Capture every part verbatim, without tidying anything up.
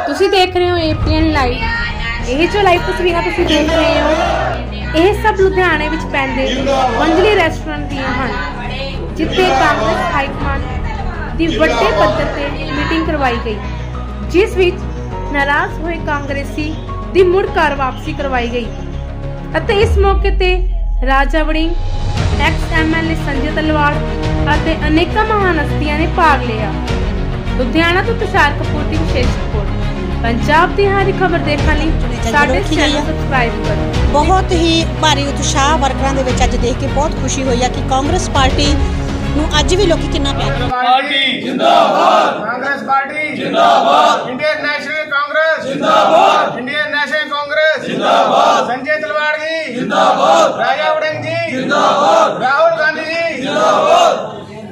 ਤੁਸੀਂ ਦੇਖ ਰਹੇ ਹੋ ਏਪੀਐਨ ਲਾਈਵ। ਇਹ ਜੋ ਲਾਈਵ ਤਸਵੀਰਾਂ ਤੁਸੀਂ ਦੇਖ ਰਹੇ ਹੋ ਇਹ ਸਭ ਲੁਧਿਆਣੇ ਵਿੱਚ ਪੈਂਦੇ ਵੰਜਲੀ ਰੈਸਟੋਰੈਂਟ ਦੀਆਂ ਹਨ, ਜਿੱਥੇ ਕਾਂਗਰਸ ਹਾਈਕਮਾਨ ਦੀ ਵੱਡੇ ਪੱਧਰ ਤੇ ਮੀਟਿੰਗ ਕਰਵਾਈ ਗਈ, ਜਿਸ ਵਿੱਚ ਨਾਰਾਜ਼ ਹੋਏ ਕਾਂਗਰਸੀ ਦੀ ਮੁੜ ਘਰ ਵਾਪਸੀ ਕਰਵਾਈ ਗਈ ਅਤੇ ਇਸ ਮੌਕੇ ਤੇ ਰਾਜਾ ਵੜਿੰਗ, ਐਕਸ ਐਮਐਲਏ ਸੰਜੇ ਤਲਵਾੜ ਅਤੇ ਅਨੇਕਾਂ ਮਹਾਨ ਹਸਤੀਆਂ ਨੇ ਭਾਗ ਲਿਆ। ਲੁਧਿਆਣਾ ਤੋਂ ਤੁਸ਼ਾਰ ਕਪੂਰ ਦੀ ਵਿਸ਼ੇਸ਼ ਰਿਪੋर्ट। पंजाब की हर खबर देखने लिए साडे चैनल सबसक्राइब करो। बहुत ही भारी उत्साह वर्करां दे विच अज देख के बहुत खुशी हुई है कि कांग्रेस पार्टी नूं अज भी लोग कितना प्यार पार्टी जिंदाबाद, कांग्रेस पार्टी जिंदाबाद, इंडियन नेशनल कांग्रेस जिंदाबाद, इंडियन नेशनल कांग्रेस जिंदाबाद, संजय तलवाड़ जी जिंदाबाद, राजा वड़िंग जी जिंदाबाद, राहुल गांधी जी जिंदाबाद।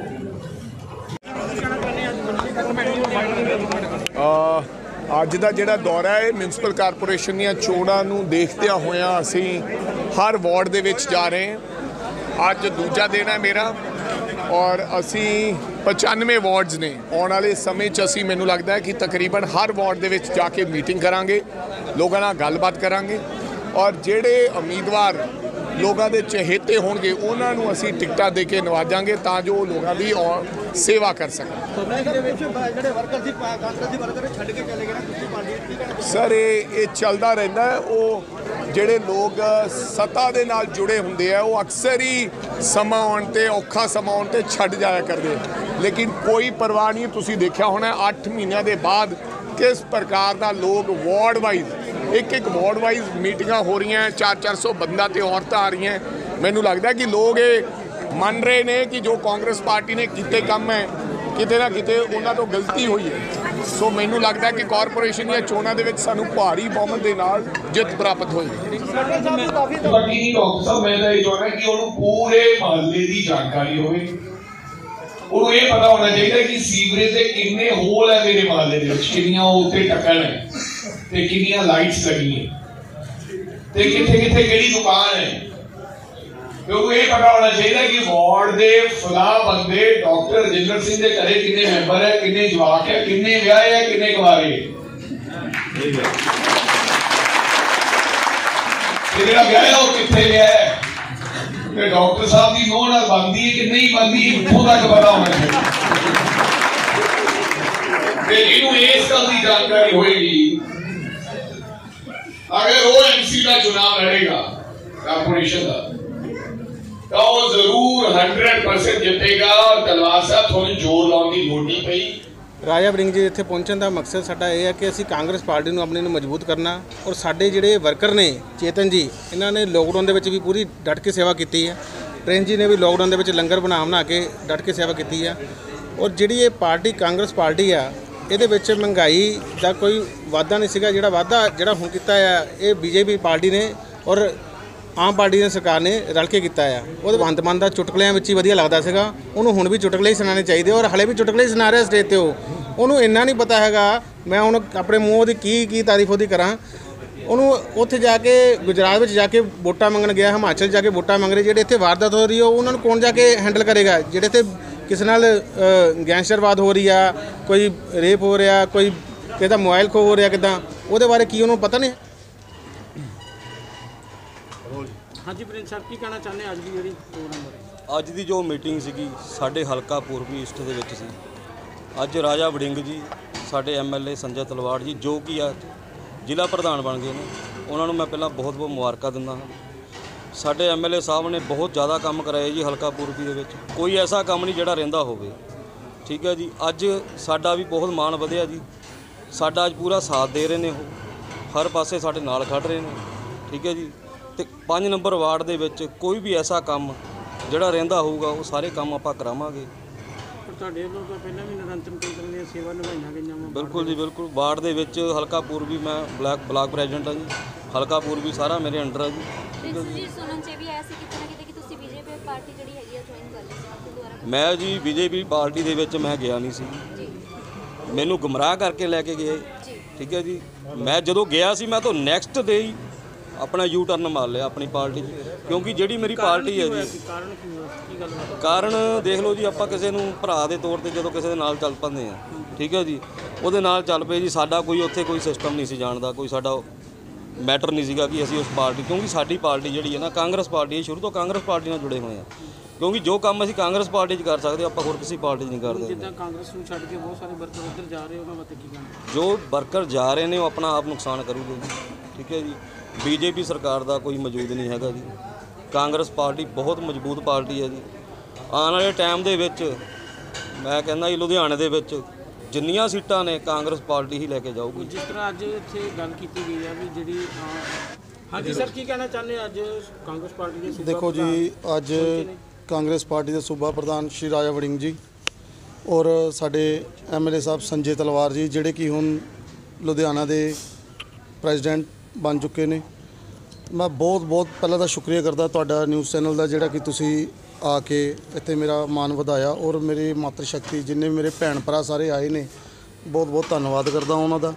ਅੱਜ ਦਾ ਜਿਹੜਾ ਦੌਰਾ ਹੈ ਮਿਊਨਿਸਪਲ ਕਾਰਪੋਰੇਸ਼ਨ ਦੀਆਂ ਚੋਣਾਂ ਨੂੰ ਦੇਖਦਿਆਂ ਹੋਇਆਂ ਅਸੀਂ ਹਰ ਵਾਰਡ ਦੇ ਵਿੱਚ ਜਾ ਰਹੇ ਹਾਂ। ਅੱਜ ਦੂਜਾ ਦਿਨ ਹੈ ਮੇਰਾ ਔਰ ਅਸੀਂ ਪਚਾਨਵੇਂ ਵਾਰਡਸ ਨੇ। ਆਉਣ ਵਾਲੇ ਸਮੇਂ 'ਚ ਅਸੀਂ ਮੈਨੂੰ ਲੱਗਦਾ ਹੈ ਕਿ ਤਕਰੀਬਨ ਹਰ ਵਾਰਡ ਦੇ ਵਿੱਚ ਜਾ ਕੇ ਮੀਟਿੰਗ ਕਰਾਂਗੇ, ਲੋਕਾਂ ਨਾਲ ਗੱਲਬਾਤ ਕਰਾਂਗੇ ਔਰ ਜਿਹੜੇ ਉਮੀਦਵਾਰ ਲੋਕਾਂ ਦੇ ਚਹੇਤੇ ਹੋਣਗੇ ਉਹਨਾਂ ਨੂੰ ਅਸੀਂ ਟਿਕਟਾਂ ਦੇ ਕੇ ਨਵਾਜਾਂਗੇ ਤਾਂ ਜੋ ਉਹ ਲੋਕਾਂ ਦੀ ਔਰ ਸੇਵਾ ਕਰ ਸਕਣ। ਸਰ ਇਹ ਇਹ ਚੱਲਦਾ ਰਹਿੰਦਾ ਹੈ। ਉਹ ਜਿਹੜੇ ਲੋਕ ਸੱਤਾ ਦੇ ਨਾਲ ਜੁੜੇ ਹੁੰਦੇ ਆ ਉਹ ਅਕਸਰ ਹੀ ਸਮਾਂ ਆਉਣ 'ਤੇ ਔਖਾ ਸਮਾਂ ਆਉਣ 'ਤੇ ਛੱਡ ਜਾਇਆ ਕਰਦੇ, ਲੇਕਿਨ ਕੋਈ ਪਰਵਾਹ ਨਹੀਂ। ਤੁਸੀਂ ਦੇਖਿਆ ਹੋਣਾ ਅੱਠ ਮਹੀਨਿਆਂ ਦੇ ਬਾਅਦ किस प्रकार का लोग वार्ड वाइज एक एक वार्ड वाइज मीटिंगां हो रही हैं, चार चार सौ बंदा तो औरतां आ रही हैं। मैनू लगता है कि लोग ये मन रहे ने कि जो कांग्रेस पार्टी ने किते काम है किते ना किते उन्हां तो गलती हुई है। सो मैनू लगता है कि कॉरपोरेशन ਦੀਆਂ ਚੋਣਾਂ ਦੇ ਵਿੱਚ ਸਾਨੂੰ ਭਾਰੀ ਬਹੁਮਤ ਦੇ ਨਾਲ ਜਿੱਤ ਪ੍ਰਾਪਤ ਹੋਈ। ਬਾਕੀ ਡਾਕਟਰ ਸਾਹਿਬ ਮੈਂ ਤਾਂ ਇਹ ਚਾਹੁੰਦਾ ਕਿ ਉਹਨੂੰ ਪੂਰੇ ਮਹੱਲੇ ਦੀ ਜਾਣਕਾਰੀ ਹੋਵੇ, ਉਹਨੂੰ ਇਹ ਪਤਾ ਹੋਣਾ ਚਾਹੀਦਾ ਕਿ ਸੀਵਰੇਜ ਦੇ ਕਿੰਨੇ ਹੋਲ ਹੈ ਮੇਰੇ ਮਹੱਲੇ ਦੇ ਵਿੱਚ, ਕਿੰਨੀਆਂ ਉੱਤੇ ਟੱਕਣ ਹੈ ਤੇ ਕਿੰਨੀਆਂ ਲਾਈਟਸ ਲੱਗੀਆਂ ਤੇ ਕਿੱਥੇ ਕਿੱਥੇ ਕਿਹੜੀ ਦੁਕਾਨ ਹੈ। ਤੇ ਉਹਨੂੰ ਇਹ ਪਤਾ ਹੋਣਾ ਚਾਹੀਦਾ ਕਿ ਵਾਰਡ ਦੇ ਫਲਾਹ ਬੰਦੇ ਡਾਕਟਰ ਰਜਿੰਦਰ ਸਿੰਘ ਦੇ ਘਰੇ ਕਿੰਨੇ ਮੈਂਬਰ ਹੈ, ਕਿੰਨੇ ਜਵਾਕ ਹੈ, ਕਿੰਨੇ ਵਿਆਹ ਹੈ, ਕਿੰਨੇ ਕੁਆਰੇ ਤੇ ਜਿਹੜਾ ਵਿਆਹ ਹੈ ਉਹ ਕਿੱਥੇ ਵਿਆਹ ਹੈ ਤੇ ਡਾਕਟਰ ਸਾਹਿਬ ਦੀ ਨੋਹ ਨਾਲ ਬਣਦੀ ਹੈ ਕਿ ਨਹੀਂ ਬਣਦੀ ਇੱਥੋਂ ਤੱਕ ਪਤਾ ਹੋਣਾ ਚਾਹੀਦਾ। ਤੇ ਇਹਨੂੰ ਇਸ ਗੱਲ ਦੀ ਜਾਣਕਾਰੀ ਹੋਏਗੀ ਅਗਰ ਉਹ ਐਮਸੀ ਦਾ ਚੁਣਾਵ ਲੜੇਗਾ ਕਾਰਪੋਰੇਸ਼ਨ ਦਾ ਤਾਂ ਉਹ ਜ਼ਰੂਰ हंड्रेड परसेंट ਜਿੱਤੇਗਾ। ਔਰ ਤਲਵਾਰ ਸਾਹਿਬ ਤੁਹਾਨੂੰ ਜ਼ੋਰ ਲਾਉਣ ਦੀ ਲੋੜ ਨਹੀਂ ਪਈ। ਰਾਜਾ ਵੜਿੰਗ ਜੀ ਇੱਥੇ ਪਹੁੰਚਣ ਦਾ ਮਕਸਦ ਸਾਡਾ ਇਹ ਹੈ ਕਿ ਅਸੀਂ ਕਾਂਗਰਸ ਪਾਰਟੀ ਨੂੰ ਆਪਣੀ ਨੂੰ ਮਜ਼ਬੂਤ ਕਰਨਾ ਔਰ ਸਾਡੇ ਜਿਹੜੇ ਵਰਕਰ ਨੇ ਚੇਤਨ ਜੀ ਇਹਨਾਂ ਨੇ ਲੋਕਡਾਊਨ ਦੇ ਵਿੱਚ ਵੀ ਪੂਰੀ ਡਟ ਕੇ ਸੇਵਾ ਕੀਤੀ ਹੈ। ਪ੍ਰਿੰਸ ਜੀ ਨੇ ਵੀ ਲੋਕਡਾਊਨ ਦੇ ਵਿੱਚ ਲੰਗਰ ਬਣਾ ਬਣਾ ਕੇ ਡਟ ਕੇ ਸੇਵਾ ਕੀਤੀ ਹੈ। ਔਰ ਜਿਹੜੀ ਇਹ ਪਾਰਟੀ ਕਾਂਗਰਸ ਪਾਰਟੀ ਆ ਇਹਦੇ ਵਿੱਚ ਮਹਿੰਗਾਈ ਦਾ ਕੋਈ ਵਾਧਾ ਨਹੀਂ ਸੀਗਾ। ਜਿਹੜਾ ਵਾਧਾ ਜਿਹੜਾ ਹੁਣ ਕੀਤਾ ਆ ਇਹ ਬੀਜੇਪੀ ਪਾਰਟੀ ਨੇ ਔਰ ਆਮ ਪਾਰਟੀ ਦੀ ਸਰਕਾਰ ਨੇ ਰਲ ਕੇ ਕੀਤਾ ਆ। ਉਹਦੇ ਬੰਦ ਬੰਦ ਦਾ ਚੁਟਕਲਿਆਂ ਵਿੱਚ ਹੀ ਵਧੀਆ ਲੱਗਦਾ ਸੀਗਾ, ਉਹਨੂੰ ਹੁਣ ਵੀ ਚੁਟਕਲੇ ਹੀ ਸੁਣਾਉਣੇ ਚਾਹੀਦੇ ਔਰ ਹਲੇ ਵੀ ਚੁਟਕਲੇ ਹੀ ਸੁਣਾ ਰਿਹਾ ਸਟੇਜ 'ਤੇ। ਉਹ ਉਹਨੂੰ ਇੰਨਾ ਨਹੀਂ ਪਤਾ ਹੈਗਾ ਮੈਂ ਹੁਣ ਆਪਣੇ ਮੂੰਹ ਉਹਦੀ ਕੀ ਕੀ ਤਾਰੀਫ ਉਹਦੀ ਕਰਾਂ। ਉਹਨੂੰ ਉੱਥੇ ਜਾ ਕੇ ਗੁਜਰਾਤ ਵਿੱਚ ਜਾ ਕੇ ਵੋਟਾਂ ਮੰਗਣ ਗਿਆ, ਹਿਮਾਚਲ ਜਾ ਕੇ ਵੋਟਾਂ ਮੰਗ ਰਹੇ। ਜਿਹੜੇ ਇੱਥੇ ਵਾਰਦਾਤ ਹੋ ਰਹੀ ਹੈ ਉਹਨਾਂ ਨੂੰ ਕੌਣ ਜਾ ਕੇ ਹੈਂਡਲ ਕਰੇਗਾ? ਜਿਹੜੇ ਇੱਥੇ ਕਿਸੇ ਨਾਲ ਗੈਂਗਸਟਰਵਾਦ ਹੋ ਰਹੀ ਆ, ਕੋਈ ਰੇਪ ਹੋ ਰਿਹਾ, ਕੋਈ ਕਿਸੇ ਦਾ ਮੋਬਾਈਲ ਖੋ ਹੋ ਰਿਹਾ, ਕਿੱਦਾਂ ਉਹਦੇ ਬਾਰੇ ਕੀ ਉਹਨੂੰ ਪਤਾ ਨਹੀਂ? हाँ जी प्रिंस साहब की कहना चाहते अज की जी प्रोग्राम बारे? अज की जो मीटिंग सी साढ़े हल्का पूर्वी ईस्ट के विच सी। अज राजा वड़िंग जी साढ़े M L A Sanjay Talwar ji जो कि जिला प्रधान बन गए हैं, उन्होंने मैं पहला बहुत बहुत मुबारक दिंदा हाँ। साढ़े एम एल ए साहब ने बहुत ज़्यादा काम कराया जी हल्का पूर्वी दे विच, कोई ऐसा काम नहीं जिहड़ा रहिंदा होवे। ठीक है जी, अज साडा भी बहुत मान वधिया जी, साडा अज पूरा साथ दे रहे हैं, हर पासे साडे नाल खड़ रहे हैं। ठीक है जी, तो पाँच नंबर वार्ड दे विच कोई भी ऐसा काम जिहड़ा रहिंदा होऊगा वो सारे काम आपां करावांगे। बिल्कुल जी बिल्कुल। वार्ड दे विच हल्का पूर्वी मैं ब्लैक ब्लॉक प्रेजिडेंट हाँ जी, हल्का पूर्वी सारा मेरे अंडर है जी। मैं जी बीजेपी पार्टी दे विच मैं गया नहीं सी, मैनू गुमराह करके लैके गए। ठीक है जी, मैं जदों गया सी मैं तो नैक्सट डे ही अपना यू टर्न मार लिया अपनी पार्टी, क्योंकि जिहड़ी मेरी पार्टी है जी कारण देख लो जी, आपां किसी नूं भरा दे तौर ते जदों किसी दे नाल चल पैंदे आ। ठीक है जी, ਉਹਦੇ ਨਾਲ ਚੱਲ ਪਏ ਜੀ। ਸਾਡਾ ਕੋਈ ਉੱਥੇ ਕੋਈ ਸਿਸਟਮ ਨਹੀਂ ਸੀ ਜਾਣਦਾ, ਕੋਈ ਸਾਡਾ ਮੈਟਰ ਨਹੀਂ ਸੀਗਾ ਕਿ ਅਸੀਂ ਉਸ ਪਾਰਟੀ, ਕਿਉਂਕਿ ਸਾਡੀ ਪਾਰਟੀ ਜਿਹੜੀ ਹੈ ਨਾ ਕਾਂਗਰਸ ਪਾਰਟੀ, ਸ਼ੁਰੂ ਤੋਂ ਕਾਂਗਰਸ ਪਾਰਟੀ ਨਾਲ ਜੁੜੇ ਹੋਏ ਆ, ਕਿਉਂਕਿ ਜੋ ਕੰਮ ਅਸੀਂ ਕਾਂਗਰਸ ਪਾਰਟੀ 'ਚ ਕਰ ਸਕਦੇ ਆਪਾਂ ਹੋਰ ਕਿਸੇ ਪਾਰਟੀ 'ਚ ਨਹੀਂ ਕਰਦੇ। ਜਿੱਦਾਂ ਕਾਂਗਰਸ ਨੂੰ ਛੱਡ ਕੇ ਬਹੁਤ ਸਾਰੇ ਵਰਕਰ ਉੱਧਰ ਜਾ ਰਹੇ, ਉਹਨਾਂ ਬਾਰੇ ਕੀ ਕਹਿਣਾ? ਜੋ ਵਰਕਰ ਜਾ ਰਹੇ ਨੇ ਉਹ ਆਪਣਾ ਆਪ ਨੁਕਸਾਨ ਕਰੂਗੇ ਜੀ, ਠੀਕ ਹੈ ਜੀ। ਬੀਜੇਪੀ ਸਰਕਾਰ ਦਾ ਕੋਈ ਮੌਜੂਦ ਨਹੀਂ ਹੈਗਾ ਜੀ। ਕਾਂਗਰਸ ਪਾਰਟੀ ਬਹੁਤ ਮਜ਼ਬੂਤ ਪਾਰਟੀ ਹੈ ਜੀ। ਆਉਣ ਵਾਲੇ ਟਾਈਮ ਦੇ ਵਿੱਚ ਮੈਂ ਕਹਿੰਦਾ ਜੀ ਲੁਧਿਆਣੇ ਦੇ ਵਿੱਚ ਜਿੰਨੀਆਂ ਸੀਟਾਂ ਨੇ ਕਾਂਗਰਸ ਪਾਰਟੀ ਹੀ ਲੈ ਕੇ ਜਾਊਗੀ। ਜਿਸ ਤਰ੍ਹਾਂ ਅੱਜ ਇੱਥੇ ਗੱਲ ਕੀਤੀ ਗਈ ਹੈ ਵੀ ਜਿਹੜੀ ਹਾਂਜੀ ਸਰ ਕੀ ਕਹਿਣਾ ਚਾਹੁੰਦੇ ਅੱਜ ਕਾਂਗਰਸ ਪਾਰਟੀ ਦੇ ਸੂਬਾ ਦੇਖੋ ਜੀ, ਅੱਜ ਕਾਂਗਰਸ ਪਾਰਟੀ ਦੇ ਸੂਬਾ ਪ੍ਰਧਾਨ ਸ਼੍ਰੀ ਰਾਜਾ ਵੜਿੰਗ ਜੀ ਔਰ ਸਾਡੇ ਐਮਐਲਏ ਸਾਹਿਬ ਸੰਜੇ ਤਲਵਾਰ ਜੀ, ਜਿਹੜੇ ਕਿ ਹੁਣ ਲੁਧਿਆਣਾ ਦੇ ਪ੍ਰੈਜ਼ੀਡੈਂਟ ਬਣ ਚੁੱਕੇ ਨੇ। ਮੈਂ ਬਹੁਤ ਬਹੁਤ ਪਹਿਲਾਂ ਤਾਂ ਸ਼ੁਕਰੀਆ ਕਰਦਾ ਤੁਹਾਡਾ ਨਿਊਜ਼ ਚੈਨਲ ਦਾ, ਜਿਹੜਾ ਕਿ ਤੁਸੀਂ ਆ ਕੇ ਇੱਥੇ ਮੇਰਾ ਮਾਣ ਵਧਾਇਆ, ਔਰ ਮੇਰੀ ਮਾਤਰ ਸ਼ਕਤੀ ਜਿੰਨੇ ਵੀ ਮੇਰੇ ਭੈਣ ਭਰਾ ਸਾਰੇ ਆਏ ਨੇ, ਬਹੁਤ ਬਹੁਤ ਧੰਨਵਾਦ ਕਰਦਾ ਉਹਨਾਂ ਦਾ।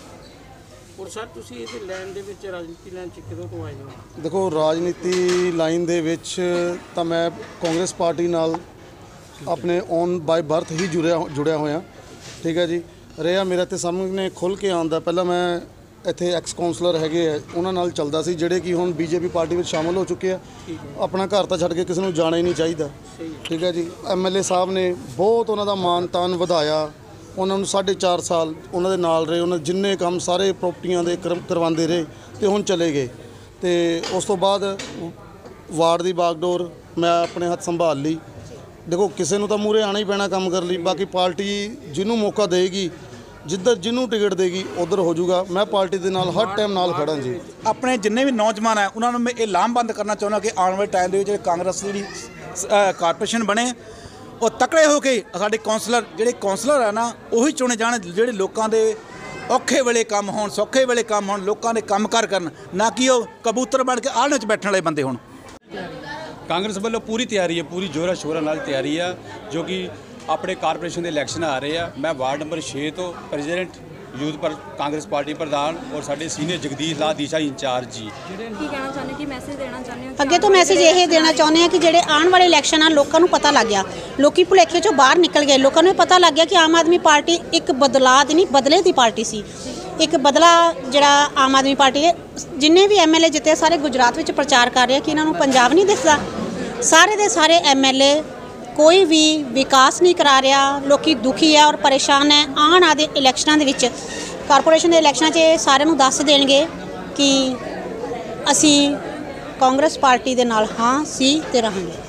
ਔਰ ਸਰ ਤੁਸੀਂ ਇਹਦੇ ਲਾਈਨ ਦੇ ਵਿੱਚ ਰਾਜਨੀਤੀ ਲਾਈਨ 'ਚ ਕਦੋਂ ਤੋਂ ਆਏ ਹੋ? ਦੇਖੋ, ਰਾਜਨੀਤੀ ਲਾਈਨ ਦੇ ਵਿੱਚ ਤਾਂ ਮੈਂ ਕਾਂਗਰਸ ਪਾਰਟੀ ਨਾਲ ਆਪਣੇ ਔਨ ਬਾਈ ਬਰਥ ਹੀ ਜੁੜਿਆ ਜੁੜਿਆ ਹੋਇਆ, ਠੀਕ ਹੈ ਜੀ। ਰਿਹਾ ਮੇਰਾ ਤੇ ਸਾਹਮਣੇ ਖੁੱਲ੍ਹ ਕੇ ਆਉਂਦਾ, ਪਹਿਲਾਂ ਮੈਂ ਇੱਥੇ ਐਕਸ ਕਾਉਂਸਲਰ ਹੈਗੇ ਆ ਉਹਨਾਂ ਨਾਲ ਚੱਲਦਾ ਸੀ, ਜਿਹੜੇ ਕਿ ਹੁਣ ਬੀਜੇਪੀ ਪਾਰਟੀ ਵਿੱਚ ਸ਼ਾਮਲ ਹੋ ਚੁੱਕੇ ਆ। ਆਪਣਾ ਘਰ ਤਾਂ ਛੱਡ ਕੇ ਕਿਸੇ ਨੂੰ ਜਾਣਾ ਹੀ ਨਹੀਂ ਚਾਹੀਦਾ, ਠੀਕ ਹੈ ਜੀ। ਐਮਐਲਏ ਸਾਹਿਬ ਨੇ ਬਹੁਤ ਉਹਨਾਂ ਦਾ ਮਾਣ ਤਾਣ ਵਧਾਇਆ, ਉਹਨਾਂ ਨੂੰ ਸਾਢੇ ਚਾਰ ਸਾਲ ਉਹਨਾਂ ਦੇ ਨਾਲ ਰਹੇ, ਉਹਨਾਂ ਜਿੰਨੇ ਕੰਮ ਸਾਰੇ ਪ੍ਰੋਪਰਟੀਆਂ ਦੇ ਕਰਵਾਉਂਦੇ ਰਹੇ ਤੇ ਹੁਣ ਚਲੇ ਗਏ। ਤੇ ਉਸ ਤੋਂ ਬਾਅਦ ਵਾਰਡ ਦੀ ਬਾਗਡੋਰ ਮੈਂ ਆਪਣੇ ਹੱਥ ਸੰਭਾਲ ਲਈ। ਦੇਖੋ, ਕਿਸੇ ਨੂੰ ਤਾਂ ਮੂਹਰੇ ਆਉਣਾ ਹੀ ਪੈਣਾ ਕੰਮ ਕਰਨ ਲਈ, ਬਾਕੀ ਪਾਰਟੀ ਜਿਹਨੂੰ ਮੌਕਾ ਦੇਗੀ, ਜਿੱਧਰ ਜਿਹਨੂੰ ਟਿਕਟ ਦੇਗੀ ਉਧਰ ਹੋ ਜਾਊਗਾ। ਮੈਂ ਪਾਰਟੀ ਦੇ ਨਾਲ ਹਰ ਟਾਈਮ ਨਾਲ ਖੜਾ ਜੀ। ਆਪਣੇ ਜਿੰਨੇ ਵੀ ਨੌਜਵਾਨ ਹੈ ਉਹਨਾਂ ਨੂੰ ਮੈਂ ਇਹ ਲਾਮਬੰਦ ਕਰਨਾ ਚਾਹੁੰਦਾ ਕਿ ਆਉਣ ਵਾਲੇ ਟਾਈਮ ਦੇ ਵਿੱਚ ਜਿਹੜੇ ਕਾਂਗਰਸ ਦੀ ਕਾਰਪੋਰੇਸ਼ਨ ਬਣੇ, ਉਹ ਤਕੜੇ ਹੋ ਕੇ ਸਾਡੇ ਕੌਂਸਲਰ ਜਿਹੜੇ ਕੌਂਸਲਰ ਹੈ ਨਾ ਉਹੀ ਚੁਣੇ ਜਾਣ, ਜਿਹੜੇ ਲੋਕਾਂ ਦੇ ਔਖੇ ਵੇਲੇ ਕੰਮ ਹੋਣ, ਸੌਖੇ ਵੇਲੇ ਕੰਮ ਹੋਣ, ਲੋਕਾਂ ਦੇ ਕੰਮ ਕਾਰ ਕਰਨ, ਨਾ ਕਿ ਉਹ ਕਬੂਤਰ ਬਣ ਕੇ ਆਲਣੇ 'ਚ ਬੈਠਣ ਵਾਲੇ ਬੰਦੇ ਹੋਣ। ਕਾਂਗਰਸ ਵੱਲੋਂ ਪੂਰੀ ਤਿਆਰੀ ਹੈ, ਪੂਰੀ ਜੋਰਾਂ ਸ਼ੋਰਾਂ ਨਾਲ ਤਿਆਰੀ ਆ, ਜੋ ਕਿ ਆਪਣੇ ਕਾਰਪੋਰੇਸ਼ਨ ਦੇ ਇਲੈਕਸ਼ਨ ਆ ਰਹੇ ਆ। ਮੈਂ ਵਾਰਡ ਨੰਬਰ ਛੇ ਤੋਂ ਪ੍ਰੈਜ਼ੀਡੈਂਟ ਯੂਥ ਪਰ ਕਾਂਗਰਸ ਪਾਰਟੀ ਪ੍ਰਧਾਨ ਔਰ ਸਾਡੇ ਸੀਨੀਅਰ ਜਗਦੀਸ਼ ਲਾਲ ਦੀਸ਼ਾ ਇੰਚਾਰਜ ਜੀ। ਕੀ ਕਹਿਣਾ ਚਾਹੁੰਦੇ ਕਿ ਮੈਸੇਜ ਦੇਣਾ ਚਾਹੁੰਦੇ ਹੋ? ਅੱਗੇ ਤੋਂ ਮੈਸੇਜ ਇਹ ਦੇਣਾ ਚਾਹੁੰਦੇ ਆ ਕਿ ਜਿਹੜੇ ਆਉਣ ਵਾਲੇ ਇਲੈਕਸ਼ਨ ਆ, ਲੋਕਾਂ ਨੂੰ ਪਤਾ ਲੱਗ ਗਿਆ, ਲੋਕੀ ਭੁਲੇਖੇ 'ਚੋਂ ਬਾਹਰ ਨਿਕਲ ਗਏ, ਲੋਕਾਂ ਨੂੰ ਪਤਾ ਲੱਗ ਗਿਆ ਕਿ ਆਮ ਆਦਮੀ ਪਾਰਟੀ ਇੱਕ ਬਦਲਾਅ ਦੀ ਨਹੀਂ ਬਦਲੇ ਦੀ ਪਾਰਟੀ ਸੀ। ਇੱਕ ਬਦਲਾ ਜਿਹੜਾ ਆਮ ਆਦਮੀ ਪਾਰਟੀ ਹੈ, ਜਿੰਨੇ ਵੀ ਐਮਐਲਏ ਜਿੱਤੇ ਸਾਰੇ ਗੁਜਰਾਤ ਵਿੱਚ ਪ੍ਰਚਾਰ ਕਰ ਰਹੇ ਕਿ ਇਹਨਾਂ ਨੂੰ ਪੰਜਾਬ ਨਹੀਂ ਦਿਸਦਾ। ਸਾਰੇ ਦੇ ਸਾਰੇ ਐਮਐਲਏ ਕੋਈ ਵੀ ਵਿਕਾਸ ਨਹੀਂ ਕਰਾ ਰਿਹਾ, ਲੋਕੀ ਦੁਖੀ ਹੈ ਔਰ ਪਰੇਸ਼ਾਨ ਹੈ। ਆਉਣ ਵਾਲੇ ਇਲੈਕਸ਼ਨਾਂ ਦੇ ਵਿੱਚ, ਕਾਰਪੋਰੇਸ਼ਨ ਦੇ ਇਲੈਕਸ਼ਨਾਂ 'ਚ ਸਾਰਿਆਂ ਨੂੰ ਦੱਸ ਦੇਣਗੇ ਕਿ ਅਸੀਂ ਕਾਂਗਰਸ ਪਾਰਟੀ ਦੇ ਨਾਲ ਹਾਂ ਸੀ ਤੇ ਰਹਾਂਗੇ।